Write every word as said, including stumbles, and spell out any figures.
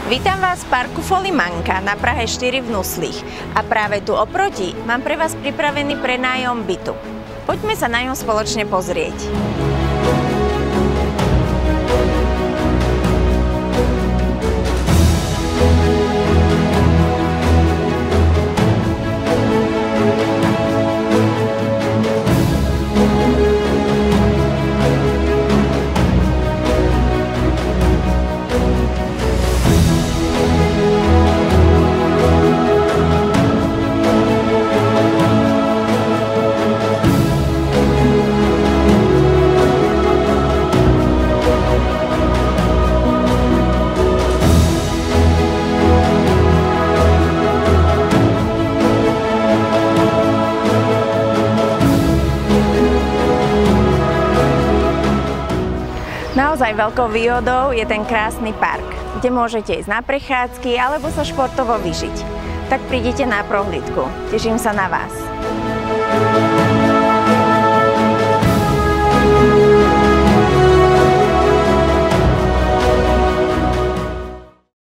Vítam vás v parku Folimanka na Prahe štyri v Nuslích a práve tu oproti mám pre vás pripravený prenájom bytu. Poďme sa na ňom spoločne pozrieť. Naozaj veľkou výhodou je ten krásny park, kde môžete ísť na prechádzky alebo sa športovo vyžiť. Tak prídite na prohlídku. Teším sa na vás.